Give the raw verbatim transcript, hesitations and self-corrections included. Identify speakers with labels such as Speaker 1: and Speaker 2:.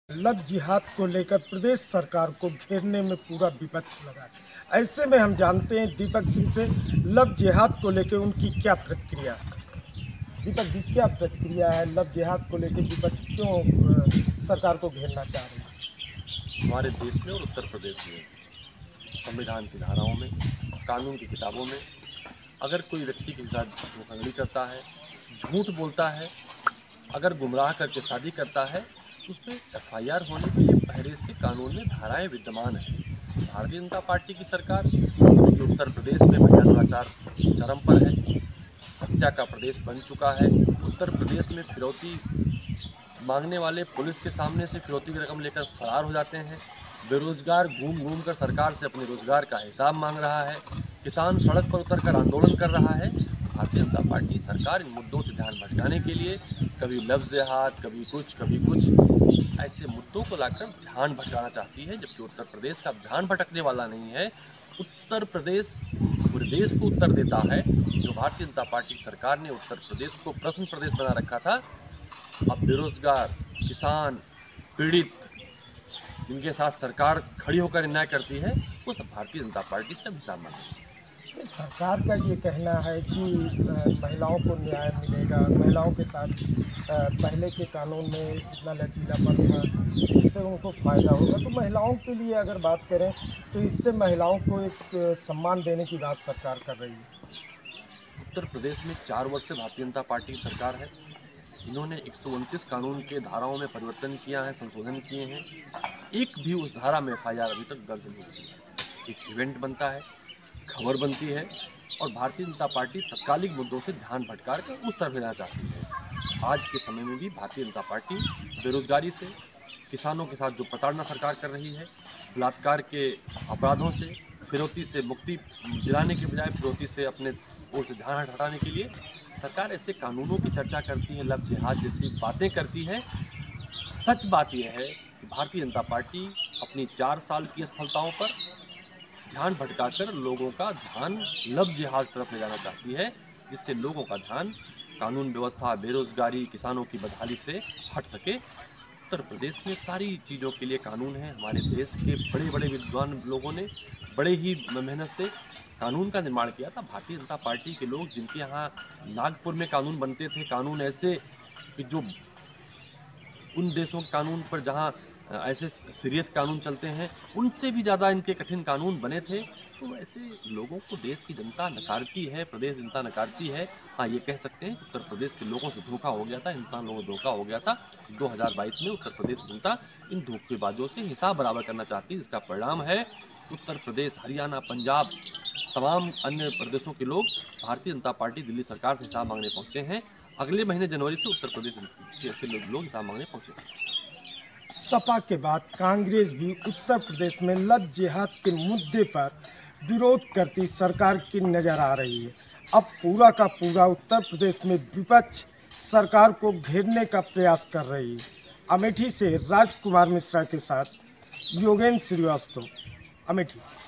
Speaker 1: Love जिहाद को लेकर प्रदेश सरकार को घेरने में पूरा विपक्ष लगा है। ऐसे में हम जानते हैं दीपक सिंह से लव जिहाद को लेकर उनकी क्या प्रतिक्रिया है। दीपक जी, क्या प्रतिक्रिया है लव जिहाद को लेकर विपक्ष क्यों सरकार को घेरना चाह रही है?
Speaker 2: हमारे देश में और उत्तर प्रदेश में संविधान की धाराओं में, कानून की किताबों में अगर कोई व्यक्ति के साथ धोखाधड़ी करता है, झूठ बोलता है, अगर गुमराह करके शादी करता है, उसमें एफ आई आर होने के लिए पहले से कानून में धाराएं विद्यमान हैं। भारतीय जनता पार्टी की सरकार जो उत्तर प्रदेश में महिला दुराचार चरम पर है, हत्या का प्रदेश बन चुका है। उत्तर प्रदेश में फिरौती मांगने वाले पुलिस के सामने से फिरौती की रकम लेकर फरार हो जाते हैं। बेरोजगार घूम घूम कर सरकार से अपने रोजगार का हिसाब मांग रहा है। किसान सड़क पर उतरकर आंदोलन कर रहा है। भारतीय जनता पार्टी सरकार इन मुद्दों से ध्यान भटकाने के लिए कभी लव जिहाद, कभी कुछ कभी कुछ ऐसे मुद्दों को लाकर ध्यान भटकाना चाहती है, जबकि उत्तर प्रदेश का ध्यान भटकने वाला नहीं है। उत्तर प्रदेश पूरे देश को उत्तर देता है। जो भारतीय जनता पार्टी सरकार ने उत्तर प्रदेश को प्रश्न प्रदेश बना रखा था, अब बेरोजगार, किसान, पीड़ित, जिनके साथ सरकार खड़ी होकर न्याय करती है, वो सब भारतीय जनता पार्टी से हिसाब मांगेगी।
Speaker 1: सरकार का ये कहना है कि महिलाओं को न्याय मिलेगा, महिलाओं के साथ पहले के कानून में इतना लचीलापन था जिससे उनको फ़ायदा होगा। तो महिलाओं के लिए अगर बात करें तो इससे महिलाओं को एक सम्मान देने की बात सरकार कर रही है।
Speaker 2: उत्तर प्रदेश में चार वर्ष से भारतीय जनता पार्टी की सरकार है। इन्होंने एक सौ उनतीस कानून के धाराओं में परिवर्तन किया है, संशोधन किए हैं। एक भी उस धारा में एफ आई आर अभी तक दर्ज नहीं हुई है। एक इवेंट बनता है, खबर बनती है और भारतीय जनता पार्टी तत्कालिक मुद्दों से ध्यान भटका कर उस तरफ लेना चाहती है। आज के समय में भी भारतीय जनता पार्टी बेरोजगारी से, किसानों के साथ जो प्रताड़ना सरकार कर रही है, बलात्कार के अपराधों से, फिरौती से मुक्ति दिलाने के बजाय फिरौती से अपने ओर से ध्यान हटाने के लिए सरकार ऐसे कानूनों की चर्चा करती है, लव जिहाद जैसी बातें करती है। सच बात यह है कि भारतीय जनता पार्टी अपनी चार साल की असफलताओं पर ध्यान भटकाकर लोगों का ध्यान लव जिहाद तरफ ले जाना चाहती है, जिससे लोगों का ध्यान कानून व्यवस्था, बेरोजगारी, किसानों की बदहाली से हट सके। उत्तर प्रदेश में सारी चीज़ों के लिए कानून है। हमारे देश के बड़े बड़े विद्वान लोगों ने बड़े ही मेहनत से कानून का निर्माण किया था। भारतीय जनता पार्टी के लोग, जिनके यहाँ नागपुर में कानून बनते थे, कानून ऐसे कि जो उन देशों के कानून पर जहाँ ऐसे सीरियत कानून चलते हैं, उनसे भी ज़्यादा इनके कठिन कानून बने थे। तो ऐसे लोगों को देश की जनता नकारती है, प्रदेश जनता नकारती है। हाँ, ये कह सकते हैं उत्तर प्रदेश के लोगों से धोखा हो गया था, हिंदुस्तान लोगों को धोखा हो गया था। दो हज़ार बाईस में उत्तर प्रदेश की जनता इन धोखेबाजों से हिसाब बराबर करना चाहती है, जिसका परिणाम है उत्तर प्रदेश, हरियाणा, पंजाब, तमाम अन्य प्रदेशों के लोग भारतीय जनता पार्टी दिल्ली सरकार से हिसाब मांगने पहुँचे हैं। अगले महीने जनवरी से उत्तर प्रदेश के ऐसे लोग लोग हिसाब मांगने पहुँचे।
Speaker 1: सपा के बाद कांग्रेस भी उत्तर प्रदेश में लव जिहाद के मुद्दे पर विरोध करती सरकार की नजर आ रही है। अब पूरा का पूरा उत्तर प्रदेश में विपक्ष सरकार को घेरने का प्रयास कर रही है। अमेठी से राजकुमार मिश्रा के साथ योगेंद्र श्रीवास्तव, अमेठी।